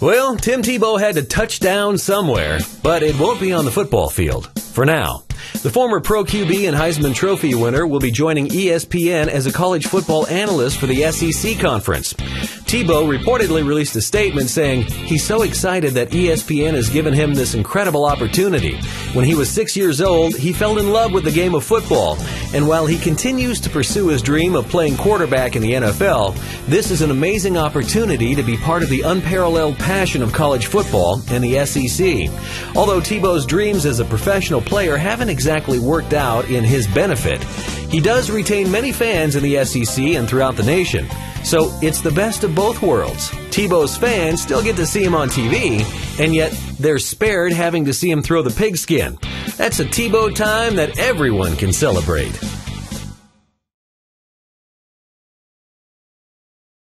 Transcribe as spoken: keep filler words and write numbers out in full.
Well, Tim Tebow had to touch down somewhere, but it won't be on the football field. For now. The former Pro Q B and Heisman Trophy winner will be joining E S P N as a college football analyst for the S E C Conference. Tebow reportedly released a statement saying he's so excited that E S P N has given him this incredible opportunity. When he was six years old, he fell in love with the game of football, and while he continues to pursue his dream of playing quarterback in the N F L, this is an amazing opportunity to be part of the unparalleled passion of college football and the S E C. Although Tebow's dreams as a professional player haven't exactly worked out in his benefit, he does retain many fans in the S E C and throughout the nation. So it's the best of both worlds. Tebow's fans still get to see him on T V, and yet they're spared having to see him throw the pigskin. That's a Tebow time that everyone can celebrate.